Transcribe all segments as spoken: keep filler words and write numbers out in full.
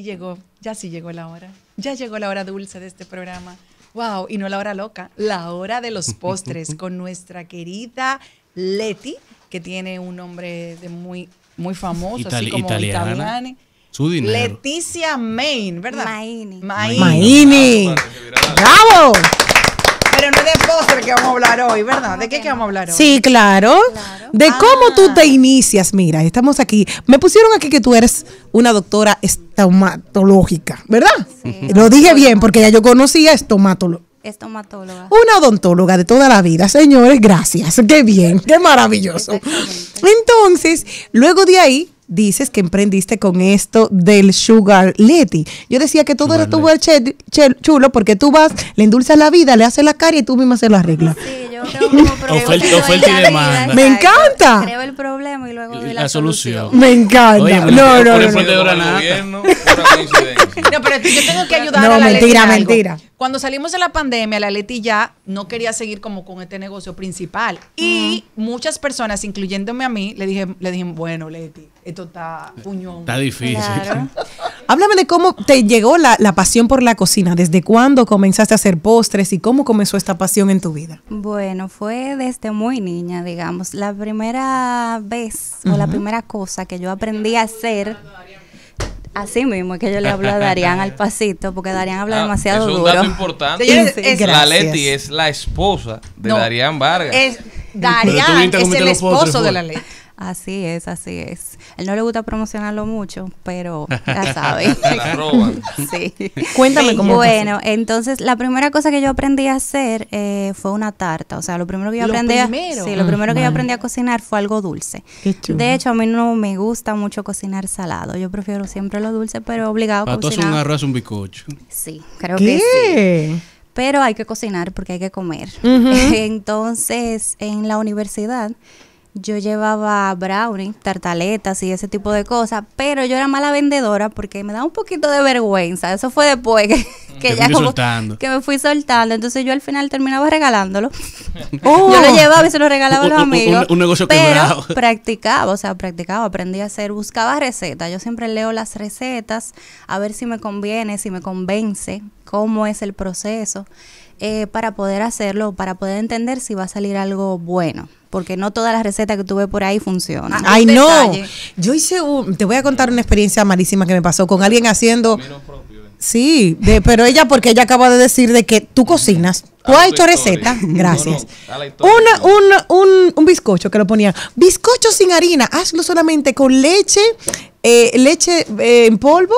llegó, ya sí llegó la hora. Ya llegó la hora dulce de este programa. Wow, y no la hora loca, la hora de los postres con nuestra querida Leti, que tiene un nombre de muy, muy famoso, Itali así como italiana. italiano. Su dinero. Leticia Main, ¿verdad? Maini. Maini. Maini. ¡Bravo! Pero no es de postre que vamos a hablar hoy, ¿verdad? ¿De qué, que vamos a hablar hoy? Sí, claro. Claro. De Ah. cómo tú te inicias. Mira, estamos aquí. Me pusieron aquí que tú eres una doctora estomatológica, ¿verdad? Sí. Lo dije bien porque ya yo conocía estomatólogo. Estomatóloga. Una odontóloga de toda la vida, señores, gracias. Qué bien, qué maravilloso. Exactamente. Entonces, luego de ahí, dices que emprendiste con esto del Sugar Leti. Yo decía que todo Sugar era tu che- che- chulo porque tú vas, le endulzas la vida, le haces la cara y tú misma se la arreglas. Sí, yo tengo como problema. Oferta- Yo oferta y doy la demanda. vida, Me exacto. encanta. Creo el problema y luego doy la, La solución. solución. Me encanta. Oye, no, pero- no, no, por no. eso- Emprendedora nata. Gobierno, pura coincidencia. No, pero yo tengo que ayudar No, a la mentira, Leti en algo. mentira. Cuando salimos de la pandemia, la Leti ya no quería seguir como con este negocio principal. Y muchas personas, incluyéndome a mí, le dije, le dije, bueno, Leti, esto está puñón. Está difícil. Claro. Háblame de cómo te llegó la, la pasión por la cocina. ¿Desde cuándo comenzaste a hacer postres y cómo comenzó esta pasión en tu vida? Bueno, fue desde muy niña, digamos. La primera vez o la primera cosa que yo aprendí a hacer, así mismo es que yo le hablo a Darían al pasito, porque Darían habla Ah, demasiado es un duro. dato importante. Señores, Sí, es- La gracias. Leti es la esposa de No. Darían Vargas. Es Pero tú Darían, viniste a es cometer el los postres, esposo de fue. la Leti. Así es, así es. Él no le gusta promocionarlo mucho, pero ya sabe. Se la roban. Sí. Cuéntame cómo Bueno, entonces la primera cosa que yo aprendí a hacer eh, fue una tarta. O sea, lo primero que yo Lo aprendí a, primero. sí, lo primero que yo Ajá. aprendí a cocinar fue algo dulce. Qué chulo. De hecho, a mí no me gusta mucho cocinar salado. Yo prefiero siempre lo dulce, pero obligado a Para todos un cocinar. arroz, un bizcocho. Sí, creo que sí. ¿Qué? Pero hay que cocinar porque hay que comer. Ujú. Entonces, en la universidad yo llevaba brownie, tartaletas y ese tipo de cosas, pero yo era mala vendedora porque me da un poquito de vergüenza. Eso fue después que, que Te ya fuiste como- soltando. que me fui soltando. Entonces yo al final terminaba regalándolo. Oh. Yo lo llevaba y se lo regalaba a los Un- un- amigos. un- un negocio pero quebrado. practicaba, o sea, practicaba, aprendí a hacer, buscaba recetas. Yo siempre leo las recetas a ver si me conviene, si me convence, cómo es el proceso, eh, para poder hacerlo, para poder entender si va a salir algo bueno. Porque no todas las recetas que tuve por ahí funcionan. Ay, Un no. detalle. Yo hice un, te voy a contar una experiencia malísima que me pasó con alguien haciendo. Vino propio, eh. Sí, de, pero ella, porque ella acaba de decir de que tú cocinas. Tú Dale has tu hecho historia. recetas. No, Gracias. no, dale la historia. Una, una, un, un bizcocho que lo ponían. Bizcocho sin harina. Hazlo solamente con leche, eh, leche eh, en polvo,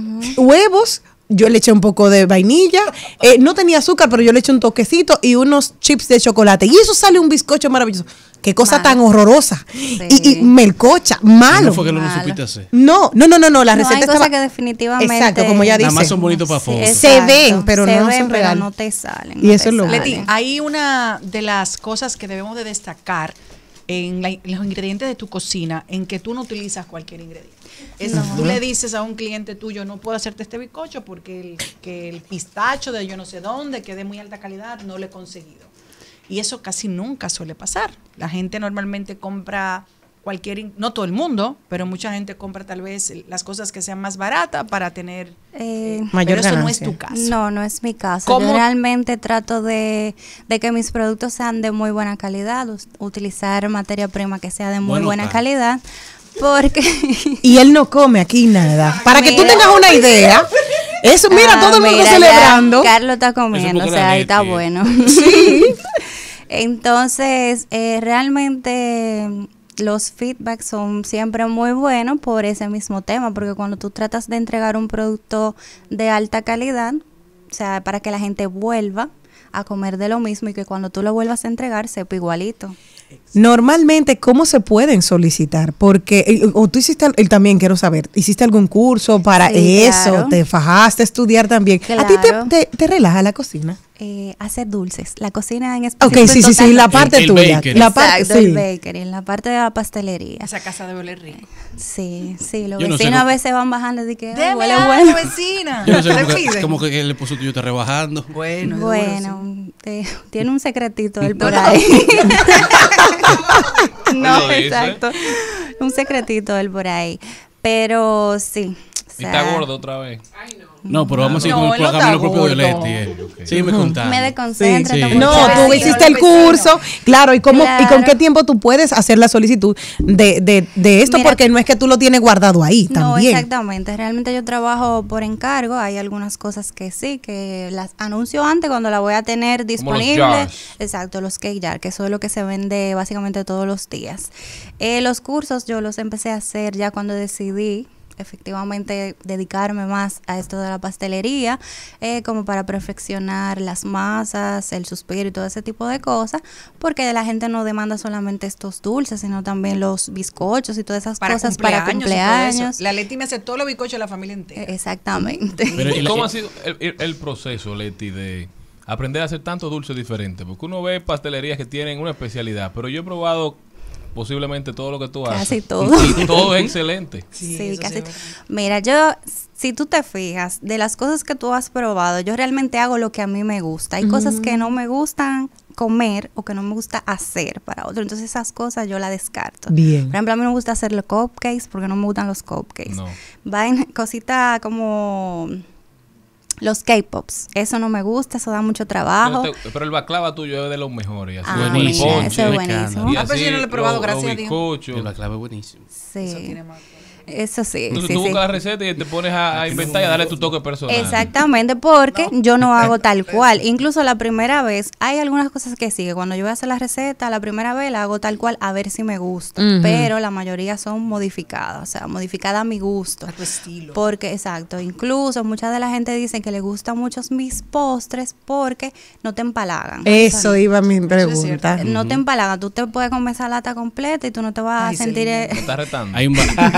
huevos. Yo le eché un poco de vainilla. Eh, no tenía azúcar, pero yo le eché un toquecito y unos chips de chocolate. Y eso sale un bizcocho maravilloso. Qué cosa Malo. tan horrorosa. Sí. Y, y melcocha, malo. ¿Cómo fue que no lo Malo. supiste hacer? No, no, no, no, no, la No, receta hay cosas estaba... que definitivamente... Exacto, como ella Nada más dice. son bonitos para fotos. Se ven, pero se no ven, son pero real. no te salen. Y no eso te es lo salen. Leti, hay una de las cosas que debemos de destacar en, la- en los ingredientes de tu cocina, en que tú no utilizas cualquier ingrediente. Es, Tú le dices a un cliente tuyo, no puedo hacerte este bizcocho porque el, que el pistacho de yo no sé dónde, que de muy alta calidad, no lo he conseguido. Y eso casi nunca suele pasar. La gente normalmente compra cualquier, in- no todo el mundo, pero mucha gente compra tal vez las cosas que sean más baratas para tener, Eh, Mayor pero eso no es ganancia. tu caso. No, no es mi caso. ¿Cómo? Yo realmente trato de, de que mis productos sean de muy buena calidad, us- utilizar materia prima que sea de muy Bueno, buena Carlos. calidad, porque... Y él no come aquí nada. Para que tú Mira. tengas una idea. Eso, mira, Ah, todo el mundo mira, ya celebrando. Carlos está comiendo, porque o sea, la ahí está Leti. bueno. Sí. Entonces, eh, realmente mm, los feedbacks son siempre muy buenos por ese mismo tema, porque cuando tú tratas de entregar un producto de alta calidad, o sea, para que la gente vuelva a comer de lo mismo y que cuando tú lo vuelvas a entregar sepa igualito. Normalmente, ¿cómo se pueden solicitar? Porque, eh, o tú hiciste, el, también quiero saber, ¿hiciste algún curso para Sí, eso? claro. ¿Te fajaste a estudiar también? ¿A ti te, Claro. te, te relaja la cocina? Eh, hacer dulces, la cocina en Ok, específico. sí, sí, sí, la parte El- el tuya. bakery. La parte, Exacto, sí. el bakery, en la parte de la pastelería. Esa casa debe oler rico. Sí, sí, los Yo no sé vecinos a cómo- veces van bajando y dicen que Deme huele algo, bueno. vecina. Yo no sé ¿Te cómo que, piden? cómo que el esposo tuyo está rebajando. Bueno, es duro, sí. Bueno, eh, tiene un secretito él por No, no. ahí. Lo no, dice. exacto. Un secretito él por ahí. Pero sí, Y está gordo otra vez. No, pero vamos a ir No, con él no el camino está propio de gordo. Leti. eh. Sígueme contando. Me desconcentra. Sí, sí. tomo No, chai. tú Ay, hiciste no, el los curso, claro, y cómo y con Claro. qué tiempo tú puedes hacer la solicitud de, de, de esto, Mira, porque no es que tú lo tienes guardado ahí No, también. exactamente. Realmente yo trabajo por encargo. Hay algunas cosas que sí, que las anuncio antes cuando la voy a tener Como los disponible. jars. Exacto, los cake jar, que eso es lo que se vende básicamente todos los días. Eh, los cursos yo los empecé a hacer ya cuando decidí efectivamente dedicarme más a esto de la pastelería, eh, como para perfeccionar las masas, el suspiro y todo ese tipo de cosas, porque la gente no demanda solamente estos dulces, sino también los bizcochos y todas esas Para cosas cumpleaños, para y todo cumpleaños. eso. La Leti me hace todos los bizcochos de la familia entera. Eh, Exactamente. Pero, ¿Y y la- cómo ha sido el, el- el proceso, Leti, de aprender a hacer tantos dulces diferentes? Porque uno ve pastelerías que tienen una especialidad, pero yo he probado posiblemente todo lo que tú haces. Casi todo. Y todo es excelente. Sí, eso casi. sí es verdad. Mira, yo, si tú te fijas, de las cosas que tú has probado, yo realmente hago lo que a mí me gusta. Hay cosas que no me gustan comer o que no me gusta hacer para otro. Entonces esas cosas yo las descarto. Bien. Por ejemplo, a mí no me gusta hacer los cupcakes porque no me gustan los cupcakes. No. Vaina, cosita como los K-pops. Eso no me gusta, eso da mucho trabajo. Pero, te- pero el baklava tuyo es de los mejores. Así, Ah, con buenísimo. mira, ponche, eso es me encanta. buenísimo. y Ah, pero así yo no lo he probado, los- gracias los a Dios. bizcochos. El baklava es buenísimo. Eso Sí. tiene más. Eso sí, Tú, sí, tú sí. buscas la receta y te pones a, a inventar y a darle tu toque personal. Exactamente, porque yo no hago tal cual. Incluso la primera vez, hay algunas cosas que sí, que cuando yo voy a hacer la receta, la primera vez la hago tal cual a ver si me gusta. Ujú. Pero la mayoría son modificadas, o sea, modificadas a mi gusto. A tu estilo. Porque, exacto, incluso mucha de la gente dice que le gustan mucho mis postres porque no te empalagan. Eso iba mi es pregunta. cierto. No te empalagan, tú te puedes comer esa lata completa y tú no te vas Ay, a sentir Me eh, estás retando. Hay un ba-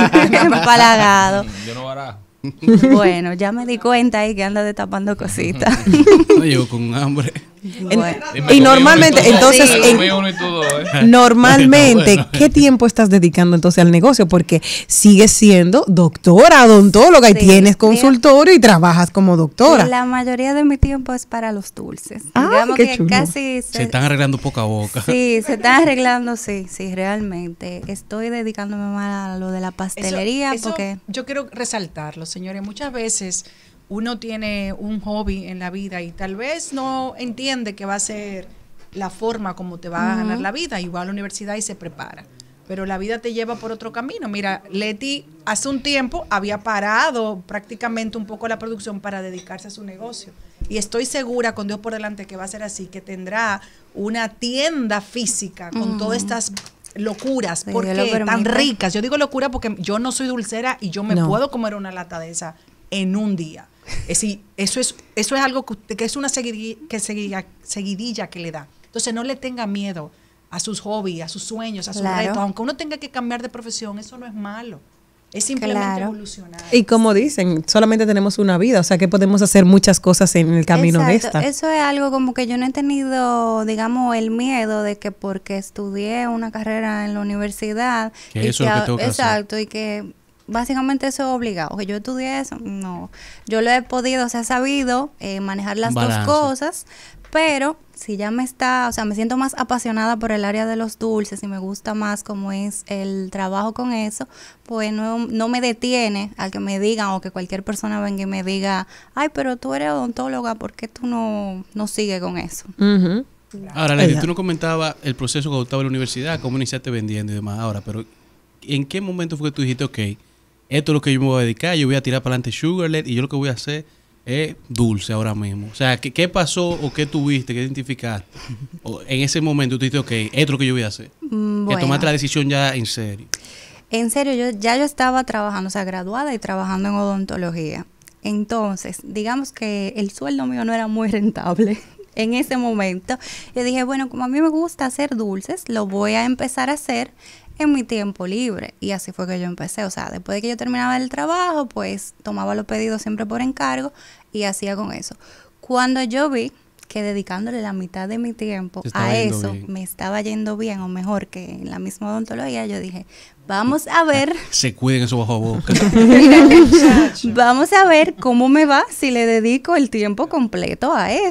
empalagado. Yo no barajo. Bueno, ya me di cuenta ahí que anda destapando cositas. no llego con hambre. En- Bueno. Dime y conmigo normalmente, tú dos. entonces, Dime en- conmigo uno y tú dos, ¿eh? Normalmente, Bueno. ¿qué tiempo estás dedicando entonces al negocio? Porque sigues siendo doctora, odontóloga y Sí, tienes mira. consultorio y trabajas como doctora. La mayoría de mi tiempo es para los dulces. Ay, Digamos qué que chulo. casi Se están arreglando poca boca. sí, se están arreglando, sí, sí, realmente. Estoy dedicándome más a lo de la pastelería Eso- eso porque yo quiero resaltarlo, señores. Muchas veces uno tiene un hobby en la vida y tal vez no entiende que va a ser la forma como te va a ganar la vida y va a la universidad y se prepara. Pero la vida te lleva por otro camino. Mira, Leti hace un tiempo había parado prácticamente un poco la producción para dedicarse a su negocio. Y estoy segura, con Dios por delante, que va a ser así, que tendrá una tienda física con todas estas locuras, Sí, porque Dios lo tan permita. ricas. Yo digo locura porque yo no soy dulcera y yo me No. puedo comer una lata de esa en un día. Es decir, eso es, eso es algo que, usted- que es una seguidilla que, seguidilla, seguidilla que le da. Entonces no le tenga miedo a sus hobbies, a sus sueños, a sus Claro. retos. Aunque uno tenga que cambiar de profesión, eso no es malo. Es simplemente Claro. evolucionar. Y como dicen, solamente tenemos una vida, o sea que podemos hacer muchas cosas en el camino de Exacto, esta. eso es algo como que yo no he tenido, digamos, el miedo de que porque estudié una carrera en la universidad Que y eso es lo que tengo que hacer. exacto, y que básicamente eso es obligado, que yo estudié eso, no. Yo lo he podido, o sea, he sabido eh, manejar las Un dos balance. cosas, pero si ya me está, o sea, me siento más apasionada por el área de los dulces y me gusta más cómo es el trabajo con eso, pues no, no me detiene al que me digan o que cualquier persona venga y me diga, ay, pero tú eres odontóloga, ¿por qué tú no, no sigues con eso? Ujú. Ahora, Leti, Ella. tú nos comentabas el proceso cuando estabas en la universidad, cómo iniciaste vendiendo y demás. Ahora, pero ¿en qué momento fue que tú dijiste, ok, esto es lo que yo me voy a dedicar, yo voy a tirar para adelante Sugarlet y yo lo que voy a hacer es dulce ahora mismo? O sea, ¿qué, qué pasó o qué tuviste, qué identificaste? O en ese momento tú dijiste, ok, esto es lo que yo voy a hacer. Mm, Que bueno. tomaste la decisión ya en serio. En serio, yo ya yo estaba trabajando, o sea, graduada y trabajando en odontología. Entonces, digamos que el sueldo mío no era muy rentable en ese momento. Yo dije, bueno, como a mí me gusta hacer dulces, lo voy a empezar a hacer en mi tiempo libre. Y así fue que yo empecé. O sea, después de que yo terminaba el trabajo, pues tomaba los pedidos siempre por encargo y hacía con eso. Cuando yo vi que dedicándole la mitad de mi tiempo Te estaba a yendo eso bien. me estaba yendo bien o mejor que en la misma odontología, yo dije, vamos a ver, Se cuiden esos bajo boca. vamos a ver cómo me va si le dedico el tiempo completo a esto.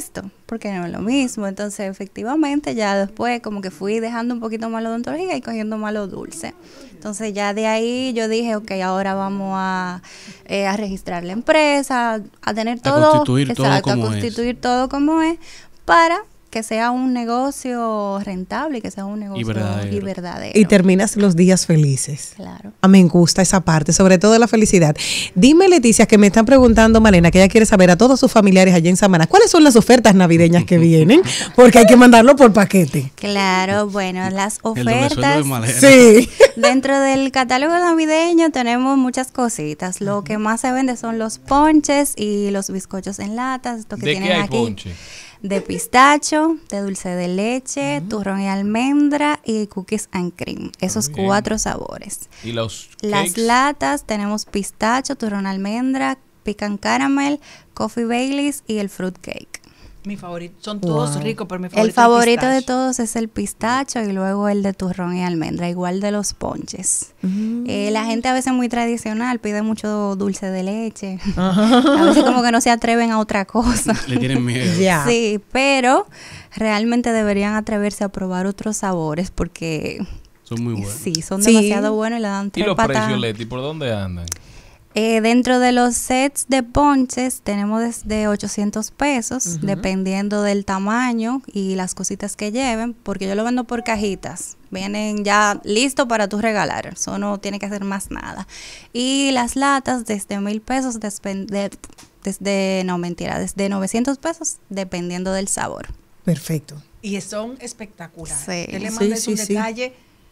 porque no es lo mismo. Entonces, efectivamente, ya después como que fui dejando un poquito más la odontología y cogiendo más lo dulce. Entonces, ya de ahí yo dije, ok, ahora vamos a, eh, a registrar la empresa, a tener todo, constituir todo exacto, como a constituir todo como es, para que sea un negocio rentable y que sea un negocio Y verdadero. y verdadero. Y terminas los días felices. Claro. Ah, me gusta esa parte, sobre todo la felicidad. Dime, Leticia, que me están preguntando, Malena, que ella quiere saber a todos sus familiares allá en Samaná, ¿cuáles son las ofertas navideñas que vienen? Porque hay que mandarlo por paquete. Claro, bueno, las El doble sueldo de ofertas. Malena. Sí. Dentro del catálogo navideño tenemos muchas cositas. Lo que más se vende son los ponches y los bizcochos en latas. Esto que ¿De tienen qué hay aquí. ponche? De pistacho, de dulce de leche, turrón y almendra y cookies and cream. Esos Muy bien. cuatro sabores. ¿Y los Las cakes? latas tenemos pistacho, turrón almendra, pecan caramel, coffee Baileys y el fruit cake. Mi favorito. Son todos Wow. ricos, pero mi favorito El es favorito de pistacho. todos es el pistacho y luego el de turrón y almendra, igual de los ponches. Eh, la gente a veces muy tradicional pide mucho dulce de leche. A veces como que no se atreven a otra cosa. Le tienen miedo. Ya. Sí, pero realmente deberían atreverse a probar otros sabores porque Son muy buenos. sí, son Sí. demasiado buenos y le dan ¿Y tres los patadas. precios, Leti, por dónde andan? Eh, dentro de los sets de ponches tenemos desde ochocientos pesos, dependiendo del tamaño y las cositas que lleven, porque yo lo vendo por cajitas. Vienen ya listos para tú regalar, eso no tiene que hacer más nada. Y las latas desde mil pesos, despen- de- desde, no mentira, desde novecientos pesos, dependiendo del sabor. Perfecto. Y son espectaculares. Sí. Te le Sí, mandas sí, un sí. detalle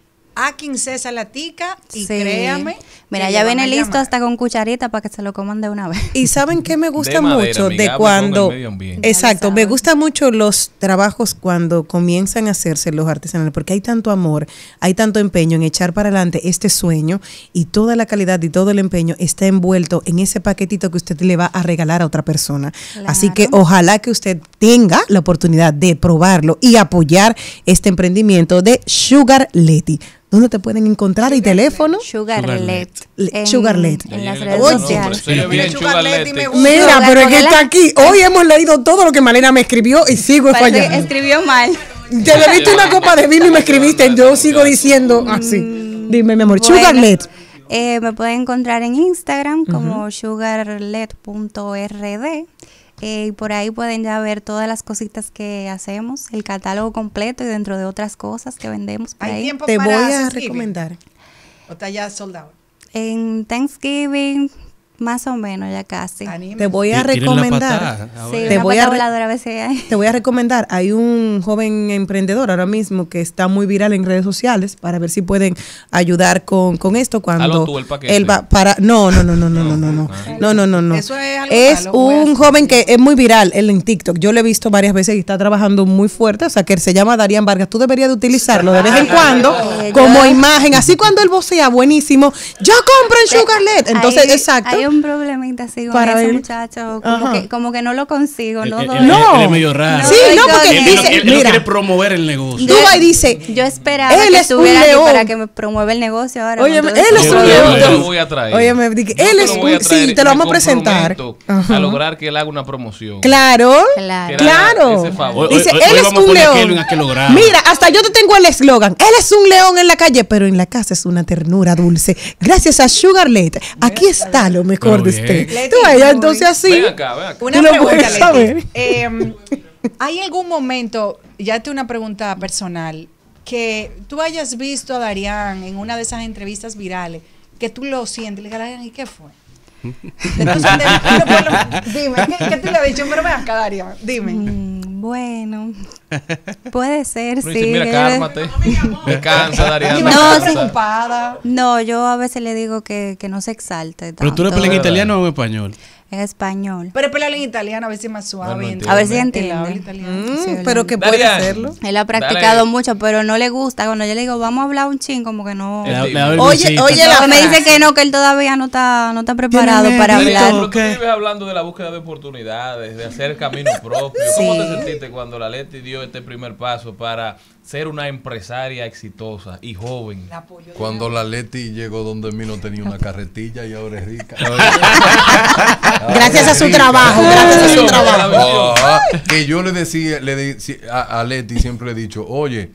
a quince esa latica y Sí. créame. Mira, que ya le van viene a listo llamar. hasta con cucharita para que se lo coman de una vez. Y saben que me gusta De madera, mucho de amigable cuando con el medio ambiente. exacto, Ya me lo gusta mucho los trabajos cuando comienzan a hacerse los artesanales, porque hay tanto amor, hay tanto empeño en echar para adelante este sueño y toda la calidad y todo el empeño está envuelto en ese paquetito que usted le va a regalar a otra persona. Así que Claro. ojalá que usted tenga la oportunidad de probarlo y apoyar este emprendimiento de Sugar Leti. ¿Dónde te pueden encontrar y teléfono? Sugar Sugar Let. Let. En, Sugar Let. en las Oye, redes Oye, sociales. Se oye bien, Sugar Sugar Leti, me Leti. gusta. Mira, Sugar, pero es que porque está la- aquí. Hoy hemos leído todo lo que Malena me escribió y sigo Parece que fallando. escribió mal. Te bebiste una copa de vino y me escribiste. Yo sigo diciendo así. Dime, mi amor. Bueno, Sugar Let. eh, me pueden encontrar en Instagram como sugarlet punto r d. Eh, y por ahí pueden ya ver todas las cositas que hacemos, el catálogo completo y dentro de otras cosas que vendemos por Hay ahí. tiempo Te voy para a Thanksgiving? recomendar. ¿O está ya soldado? En Thanksgiving, más o menos ya casi. Anímense. Te voy a Tiren la recomendar. patada, a Sí, ver. Te una voy pata a re- voladora a veces hay. Te voy a recomendar, hay un joven emprendedor ahora mismo que está muy viral en redes sociales para ver si pueden ayudar con, con esto cuando Halo tú el paquete. él va para no, no, no, no, no, no, no, no. No, no, no, no. Eso es algo Es malo, voy a un hacer. joven que es muy viral él en TikTok. Yo lo he visto varias veces y está trabajando muy fuerte, o sea, que se llama Darían Vargas. Tú deberías de utilizarlo de vez en cuando Eh, como yo- imagen, así cuando él vocea buenísimo. Yo compro en Sugarlet. Entonces, Hay- exacto. Hay un problemita así con Para ese ver- muchacho, como Ajá. que, como que no lo consigo. Él- no, él- no- él- No. él es medio raro. Sí, no, porque Él, él no- dice, él no mira, quiere promover el negocio. tú vas y dice, Yo esperaba él que es un estuviera aquí león. para que me promueva el negocio ahora. Oye, con todo él esto. es Yo un te león. lo voy a traer. Oye, me dije, Yo él te es lo voy a un- traer sí, y te lo me vamos a presentar. comprometo Ajá. A lograr que él haga una promoción. Claro, Claro. Que le haga claro. ese favor. Hoy- Dice, hoy- él hoy es vamos a un poner a león. Kelvin a que lo grabe. Mira, hasta yo te tengo el eslogan. Él es un león en la calle, pero en la casa es una ternura dulce. Gracias a Sugarlet. Aquí está lo mejor Pero de bien. usted. Leti, Tú allá, muy- entonces así. Ven acá, ven acá. Una Tú lo pregunta, puedes Leti. saber. Eh, ¿Hay algún momento, ya te una pregunta personal, que tú hayas visto a Darían en una de esas entrevistas virales, que tú lo sientes y le digas, Darían, ¿y qué fue? Entonces, de- después lo- dime, ¿qué, qué tú le has dicho? Pero ven acá, Darían, dime. Mm, bueno, puede ser, Uno sí. dice, mira, que- cálmate. Descansa, Darían. Y No, me estaba sí. preocupada. No, yo a veces le digo que, que no se exalte. Pero tú le tanto. peleas en italiano o en español. En español. Pero pelearle en italiano, a ver si es más No, suave. no y entiendo. A ver si Él entiende. habla italiano. Mm, Sí, pero que puede Darían. hacerlo. Él ha practicado Dale. mucho, pero no le gusta. Cuando yo le digo, vamos a hablar un ching, como que no. Le da- Sí. le da Oye, vergüencita. oye, la No, me dice frase. que no, que él todavía no está, no está preparado Tiene para mérito. hablar. Pero tú Ok. vives hablando de la búsqueda de oportunidades, de hacer camino propio. ¿Cómo Sí. te sentiste cuando la Leti dio este primer paso para ser una empresaria exitosa y joven? La apoyo de Cuando una- la Leti llegó donde mí no tenía una carretilla y ahora es rica. Gracias a su trabajo, gracias a su trabajo. Ah, que yo le decía, le decía a, a Leti siempre le he dicho, oye,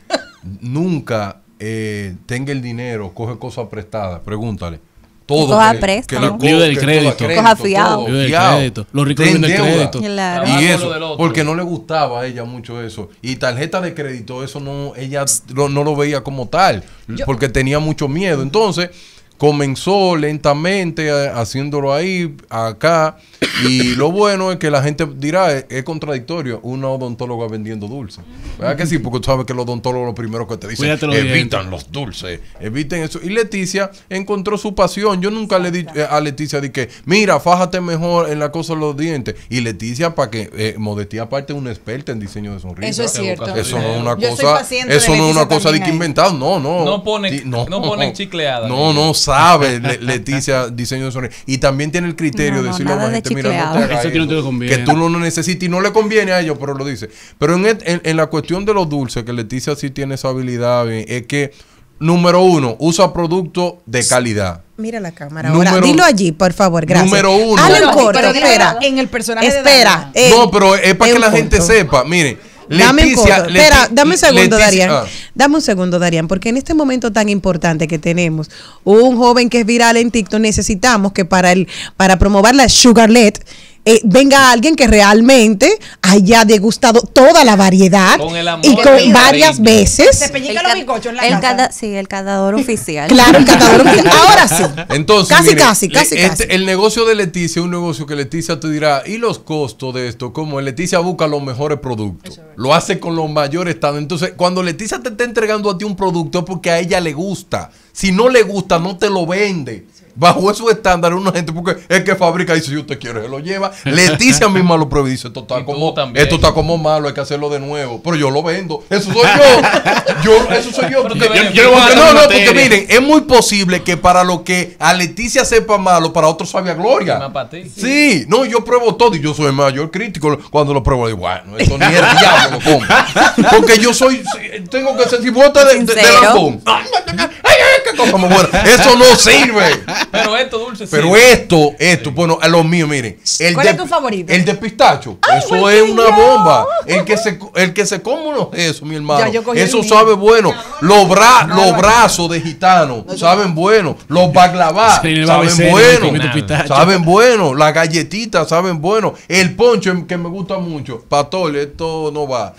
nunca eh, tenga el dinero, coge cosas prestadas, pregúntale. Todo Coja que- préstamo. que lo- Lío del que crédito. todo Coja fiado. todo, Lío del fiado. crédito. Los ricos Ten viven del deuda. crédito. Claro. Y Trabajo lo eso, del otro. porque no le gustaba a ella mucho eso. Y tarjeta de crédito, eso no, ella lo- no lo veía como tal, porque tenía mucho miedo. Entonces, comenzó lentamente eh, haciéndolo ahí, acá. Y lo bueno es que la gente dirá, es, es contradictorio, una odontóloga vendiendo dulces. ¿Verdad que sí? Porque tú sabes que los odontólogos lo primero que te dicen, Cuídate los evitan dientes. los dulces, eviten eso. Y Leticia encontró su pasión. Yo nunca le di eh, a Leticia de que, mira, fájate mejor en la cosa de los dientes. Y Leticia, para que, eh, modestia aparte, es una experta en diseño de sonrisa. Eso es cierto. Eso no es una Yo soy cosa, paciente eso de no es una Leticia cosa de también que ahí. inventado, no, no. No pone- Ti- no ponen chicleada. No, no sabe Le- Leticia diseño de sonrisa. Y también tiene el criterio No, de no, decirle a nada la de gente, mira, no te chicleado. hagas Eso a ti no te eso, conviene. que tú no lo necesitas y no le conviene a ellos, pero lo dice. Pero en, et- en, en la cuestión de los dulces, que Leticia sí tiene esa habilidad, eh, es que, número uno, usa productos de calidad. Mira la cámara. Número- Ahora, dilo allí, por favor, gracias. Número uno. Hazlo en No, corto, pero dime espera. en el personaje de Espera. Daniela. eh, no, pero es para es que un la gente corto. sepa. Mire, Dame un Leticia, corto. Leti- Espera, dame un segundo, Leticia- Darían. ah. Dame un segundo, Darían, porque en este momento tan importante que tenemos, un joven que es viral en TikTok, necesitamos que para el para promover la Sugarlet eh, venga alguien que realmente haya degustado toda la variedad Con el amor y y con el varias cariño. veces. Se peñica El los ca- bizcochos en la el casa. cada- sí, el catador oficial. Claro, el catador. Ahora sí. Entonces, casi, mire, casi, casi, le- este- casi. el negocio de Leticia es un negocio que Leticia te dirá, ¿y los costos de esto? Como Leticia busca los mejores productos, lo hace con los mayores estándares. Entonces, cuando Leticia te está entregando a ti un producto es porque a ella le gusta. Si no le gusta, no te lo vende. Bajo esos estándares, una gente, porque es que fabrica y si usted quiere, se lo lleva. Leticia misma lo prueba y dice, esto está Y tú como, también. esto está como malo, hay que hacerlo de nuevo. Pero yo lo vendo. Eso soy yo. yo eso soy yo. Pero te Porque- beneficia. yo le voy a porque dar no, no, materia. porque miren, es muy posible que para lo que a Leticia sepa malo, para otros sabe a gloria. Más para ti. Sí, no, yo pruebo todo y yo soy el mayor crítico. Cuando lo pruebo, digo, bueno, esto ni el diablo lo compra. Porque yo soy, tengo que ser cibota de, de, de Sincero. lambón. Ay, ay, ay, ay, qué cosa más buena. Eso no sirve. Pero esto dulce sí. Pero esto, esto, bueno, a los míos, miren. El ¿Cuál de, es tu favorito? El de pistacho. eso igual es que una yo. bomba. El que se, el que se come unos eso, mi hermano. Ya, yo cogí Eso el mío. sabe bueno. Los, bra, los brazos de gitano saben bueno. Los baklava Sí, el saben babecero, bueno. el pimiento pistacho. Saben bueno. Las galletitas saben bueno. El poncho que me gusta mucho. Pastor, esto no va.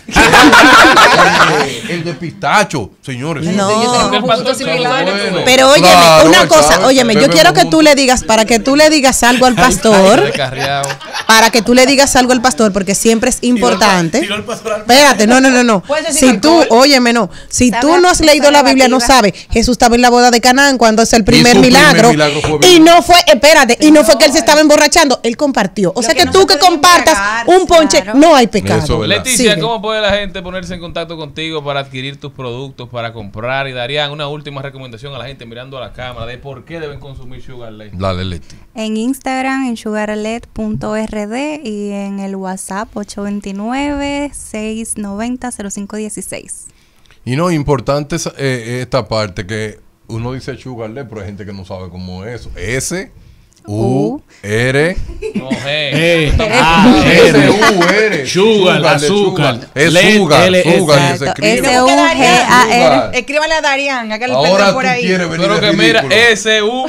el, el de pistacho, señores. No. Yo tengo Porque el un pastor juguito similar. bueno. Pero óyeme, Claro, una él cosa, sabe, óyeme, yo bebemos quiero que tú juntos. le digas, para que tú le digas algo al pastor, Descarriado. para que tú le digas algo al pastor, porque siempre es importante. Tiró el pastor al- Espérate, no, no, no, no. ¿Puedes decir Si tú, alcohol? óyeme, no. Si Sabe tú no a- has leído la Biblia, no sabes. Jesús estaba en la boda de Canaán cuando es el primer su primer milagro. milagro fue Y beber. no fue, espérate, y no fue que él se estaba emborrachando, él compartió. O sea que que no tú se que puede compartas embriagar, un ponche, claro. no hay Eso pecado. es verdad. Leticia, Sigue. ¿cómo puede la gente ponerse en contacto contigo para adquirir tus productos, para comprar? Y darían una última recomendación a la gente mirando a la cámara de por qué deben consumir Sugar Lane. Dale, Leti. En Instagram en sugarlet punto r d y en el WhatsApp ocho dos nueve, seis nueve cero, cero cinco uno seis. Y no, importante es, eh, esta parte que uno dice sugar le, pero hay gente que no sabe cómo es eso. S, U, U. R, No, hey. Eh, Ah, S, R. U, R. Sugar, de azúcar. sugar. Es L, sugar, L, S. sugar que se Exacto. escribe. S U G A R. Sugar. Escríbale a Darían, hágale el Ahora perdón tú por ahí. quieres venir Pero de que mira, ridículo. S U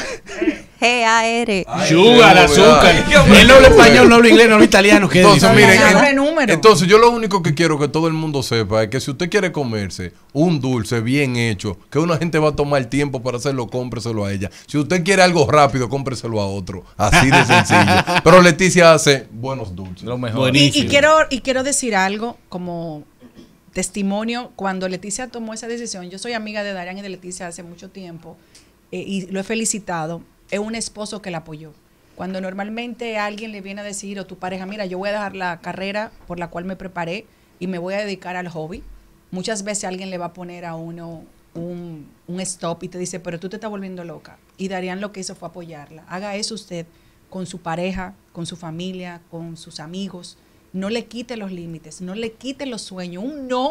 G A R. Sugar, Ay, azúcar. Dios mío. Él no habla español, no habla inglés, no habla italiano. ¿Qué Entonces, dice? miren, Ganador en- de número. entonces yo lo único que quiero que todo el mundo sepa es que si usted quiere comerse un dulce bien hecho, que una gente va a tomar tiempo para hacerlo, cómpreselo a ella. Si usted quiere algo rápido, cómpreselo a otro. Así de sencillo. Pero Leticia hace buenos dulces. lo mejor. Y, Buenísimo. y quiero, y quiero decir algo como testimonio. Cuando Leticia tomó esa decisión, yo soy amiga de Darían y de Leticia hace mucho tiempo eh, y lo he felicitado. Es un esposo que la apoyó. Cuando normalmente alguien le viene a decir, o tu pareja, mira, yo voy a dejar la carrera por la cual me preparé y me voy a dedicar al hobby, muchas veces alguien le va a poner a uno un, un stop y te dice, pero tú te estás volviendo loca. Y Darían lo que hizo fue apoyarla. Haga eso usted con su pareja, con su familia, con sus amigos. No le quite los límites, no le quite los sueños. Un no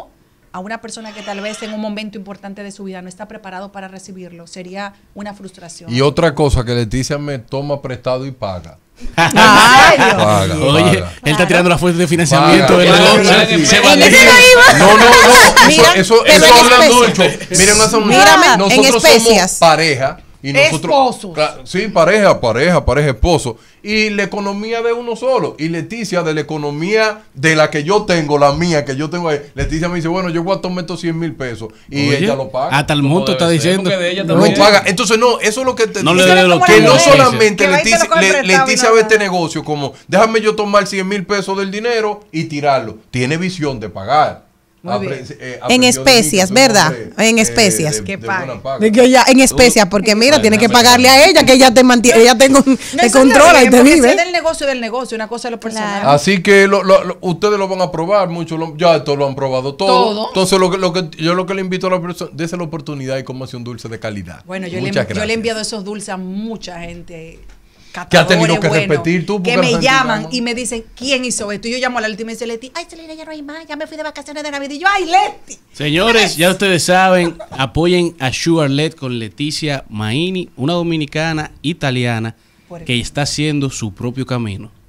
a una persona que tal vez en un momento importante de su vida no está preparado para recibirlo, sería una frustración. Y otra cosa, que Leticia me toma prestado y paga. ¿En serio? Paga, Oye, paga. él está tirando la fuente de financiamiento Paga. del Paga. negocio. Se va a En ese decir. No, no, no. Mira, eso eso, pero eso en hablando especie. mucho. Miren, nosotros, Mírame, en nosotros especias. somos pareja. Y nosotros, Esposos. Ca- Sí, pareja, pareja, pareja, esposo. Y la economía de uno solo. Y Leticia, de la economía de la que yo tengo, la mía, que yo tengo ahí. Leticia me dice, bueno, yo voy a tomar estos cien mil pesos. Y Oye, ella lo paga. hasta el Como monto está debe ser, diciendo. porque de ella Lo también. paga. Entonces, no, eso es lo que te No dice. le dé Eso lo es Que como no la mujer, solamente que va y te lo Leticia, coge Le- prestado y Leticia no ve da. este negocio como, déjame yo tomar cien mil pesos del dinero y tirarlo. Tiene visión de pagar. Muy Apre- bien. eh, En aprendió de mí, que especias, soy un ¿verdad? hombre, En eh, especias. de- Que de pague. buena paga. De que ella, en especias, porque mira, Ay, tiene que déjame pagarle a ella, que ella te mantiene, ella te, con- No, te eso controla está y bien, te porque vive. Si es del negocio, del negocio, una cosa es lo personal. Claro. Así que lo- lo- lo- ustedes lo van a probar, muchos lo- ya esto lo han probado todo. Todo. Entonces lo que, lo que yo lo que le invito a la persona, dése la oportunidad y cómase un dulce de calidad. Bueno, yo le, Muchas yo le he gracias. enviado esos dulces a mucha gente. Que ha tenido que catadores repetir tú, porque que la me gente llaman llama. y me dicen, ¿quién hizo esto? Y yo llamo a la Leti y me dice, Leti, ay, Selena, ya no hay más, ya me fui de vacaciones de Navidad. Y yo, ay, Leti. Señores, ya ustedes saben, apoyen a Sugarlet con Leticia Maini, una dominicana italiana Por que está haciendo su propio camino.